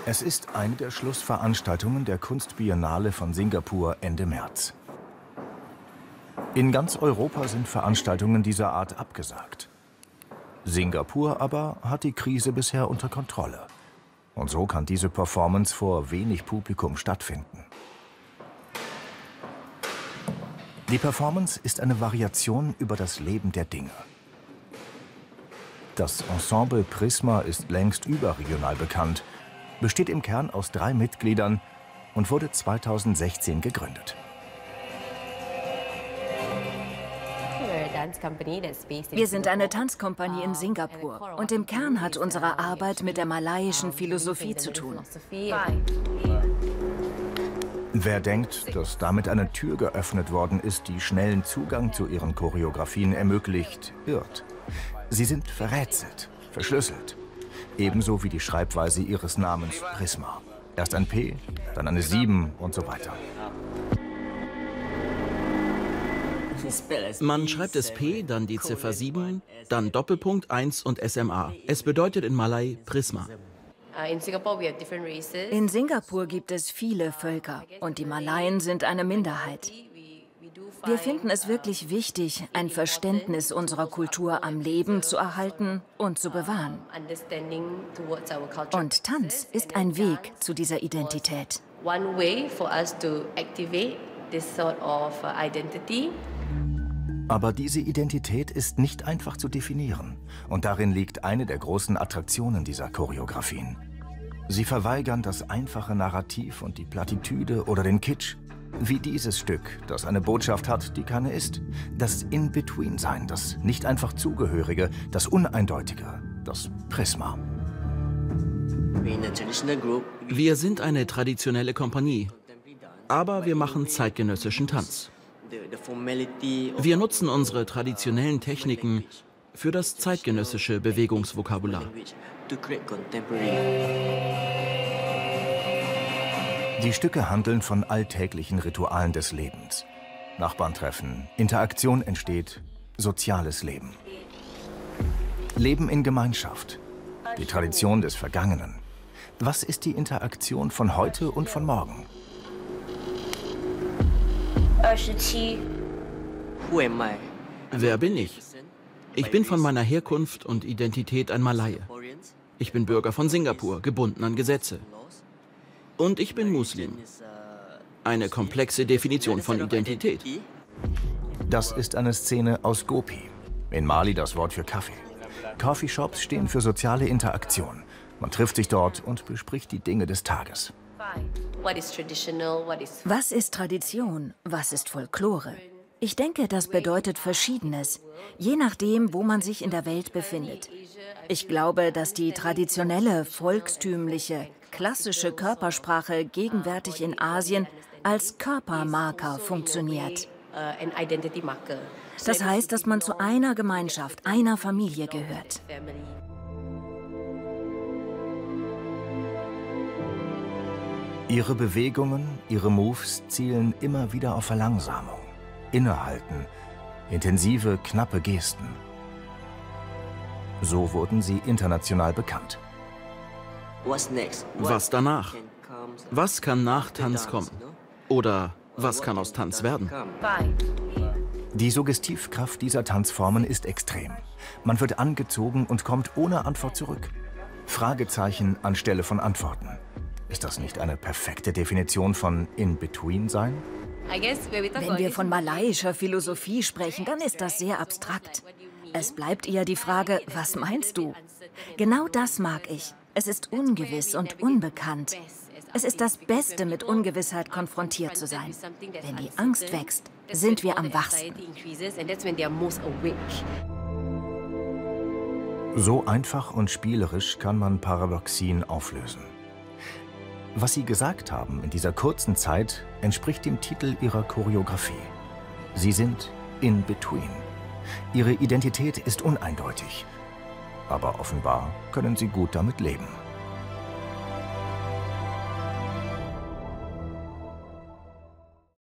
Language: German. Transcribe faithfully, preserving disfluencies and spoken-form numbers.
Es ist eine der Schlussveranstaltungen der Kunstbiennale von Singapur Ende März. In ganz Europa sind Veranstaltungen dieser Art abgesagt. Singapur aber hat die Krise bisher unter Kontrolle. Und so kann diese Performance vor wenig Publikum stattfinden. Die Performance ist eine Variation über das Leben der Dinge. Das Ensemble Prisma ist längst überregional bekannt, besteht im Kern aus drei Mitgliedern und wurde zweitausendsechzehn gegründet. Wir sind eine Tanzkompanie in Singapur und im Kern hat unsere Arbeit mit der malaiischen Philosophie zu tun. Wer denkt, dass damit eine Tür geöffnet worden ist, die schnellen Zugang zu ihren Choreografien ermöglicht, irrt. Sie sind verrätselt, verschlüsselt. Ebenso wie die Schreibweise ihres Namens Prisma. Erst ein P, dann eine sieben und so weiter. Man schreibt es P, dann die Ziffer sieben, dann Doppelpunkt eins und S M A. Es bedeutet in Malai Prisma. In Singapur gibt es viele Völker und die Malaien sind eine Minderheit. Wir finden es wirklich wichtig, ein Verständnis unserer Kultur am Leben zu erhalten und zu bewahren. Und Tanz ist ein Weg zu dieser Identität. Aber diese Identität ist nicht einfach zu definieren. Und darin liegt eine der großen Attraktionen dieser Choreografien. Sie verweigern das einfache Narrativ und die Plattitüde oder den Kitsch. Wie dieses Stück, das eine Botschaft hat, die keine ist. Das In-Between-Sein, das nicht einfach Zugehörige, das Uneindeutige, das Prisma. Wir sind eine traditionelle Kompanie, aber wir machen zeitgenössischen Tanz. Wir nutzen unsere traditionellen Techniken für das zeitgenössische Bewegungsvokabular. Die Stücke handeln von alltäglichen Ritualen des Lebens. Nachbarn treffen, Interaktion entsteht, soziales Leben. Leben in Gemeinschaft, die Tradition des Vergangenen. Was ist die Interaktion von heute und von morgen? Wer bin ich? Ich bin von meiner Herkunft und Identität ein Malaie. Ich bin Bürger von Singapur, gebunden an Gesetze. Und ich bin Muslim. Eine komplexe Definition von Identität. Das ist eine Szene aus Gopi. In Mali das Wort für Kaffee. Coffeeshops stehen für soziale Interaktion. Man trifft sich dort und bespricht die Dinge des Tages. Was ist Tradition? Was ist Folklore? Ich denke, das bedeutet Verschiedenes, je nachdem, wo man sich in der Welt befindet. Ich glaube, dass die traditionelle, volkstümliche, klassische Körpersprache gegenwärtig in Asien als Körpermarker funktioniert. Das heißt, dass man zu einer Gemeinschaft, einer Familie gehört. Ihre Bewegungen, ihre Moves zielen immer wieder auf Verlangsamung, Innehalten, intensive, knappe Gesten. So wurden sie international bekannt. Was danach? Was kann nach Tanz kommen? Oder was kann aus Tanz werden? Die Suggestivkraft dieser Tanzformen ist extrem. Man wird angezogen und kommt ohne Antwort zurück. Fragezeichen anstelle von Antworten. Ist das nicht eine perfekte Definition von In-Between-Sein? Wenn wir von malaiischer Philosophie sprechen, dann ist das sehr abstrakt. Es bleibt eher die Frage, was meinst du? Genau das mag ich. Es ist ungewiss und unbekannt. Es ist das Beste, mit Ungewissheit konfrontiert zu sein. Wenn die Angst wächst, sind wir am wachsten. So einfach und spielerisch kann man Paradoxien auflösen. Was Sie gesagt haben in dieser kurzen Zeit, entspricht dem Titel Ihrer Choreografie. Sie sind in between. Ihre Identität ist uneindeutig. Aber offenbar können Sie gut damit leben.